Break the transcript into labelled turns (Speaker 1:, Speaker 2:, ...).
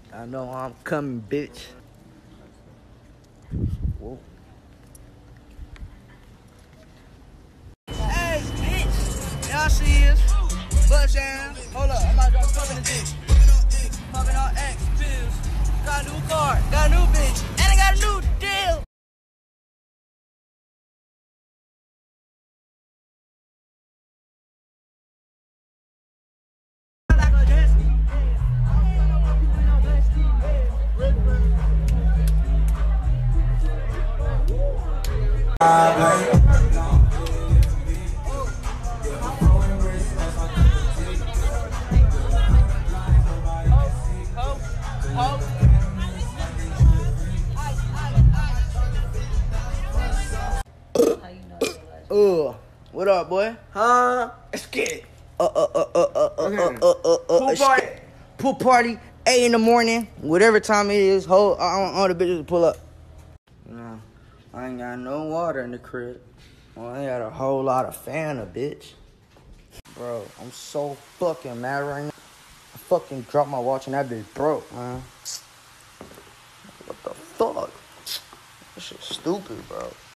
Speaker 1: I know I'm coming, bitch. Whoa. Hey, bitch. Y'all see us? Buzz down. Hold up. I'm about to drop something in this bitch. Popping all X pills. Got a new car. Got a new bitch. And I got a new deal. What up, boy?
Speaker 2: Huh? Let's get it. Pool party.
Speaker 1: Pool party, 8 in the morning, whatever time it is. All the bitches pull up. No, I ain't got no water in the crib. Well, I got a whole lot of Fanta, bitch. Bro, I'm so fucking mad right now. I fucking dropped my watch and that bitch broke, man. What the fuck? This shit's stupid, bro.